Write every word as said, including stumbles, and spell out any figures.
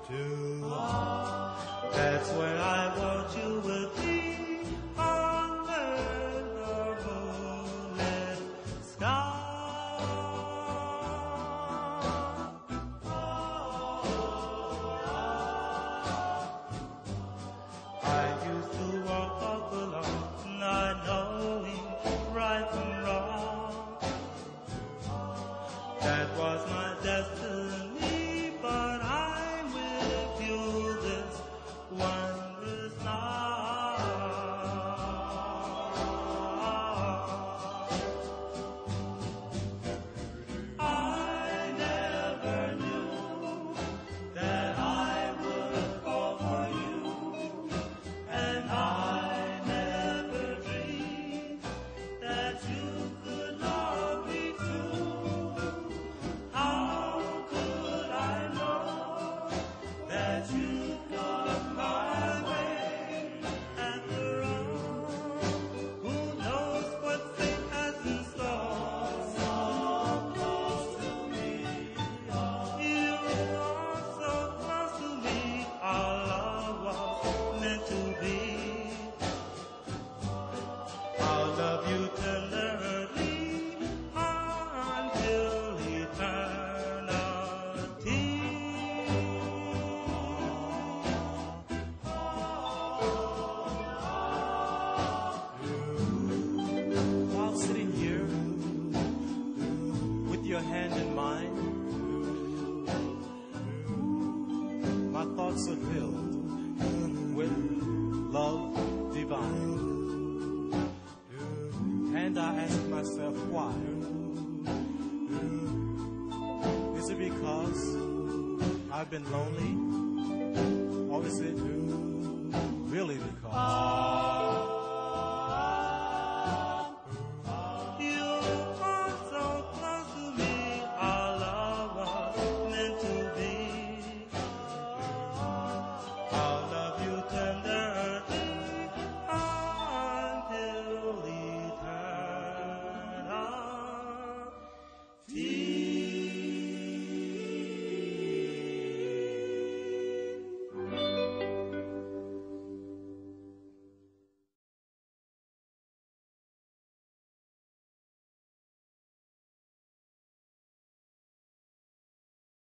too. That's where I want you with me under the moonlit sky. I used to walk alone, not knowing right from wrong. That was my destiny, but I'm with you this wondrous night. I never knew that I would fall for you, and I never dreamed that you could love me too. How could I know that you'd come my way after all? Who knows what fate has in store? So close to me, you are so close to me. Our love was meant to be. I'll love you tenderly until eternity. While sitting here with your hand in mine, my thoughts are filled with love divine. And I ask myself why. Is it because I've been lonely? Or is it really because